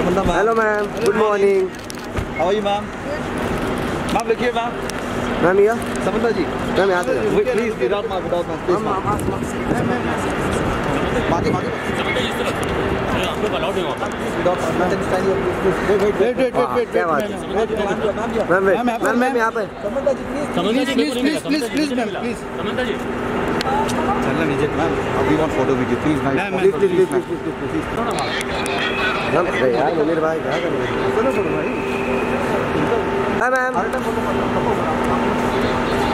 Hello ma'am, good morning. How are you ma'am? Ma'am, look here ma'am. Ma'am here? Samantha ji. Ma'am यहाँ से. Wait, please, without ma'am, please ma'am. Maage. Wait. क्या बात है? Ma'am यहाँ पे. Samantha ji, please ma'am, please. Samantha ji. चलना नीचे ma'am. We want photo with you, please ma'am. Please. अरे यार मुनीर भाई क्या कर रहे हो? चलो भाई. Hi ma'am.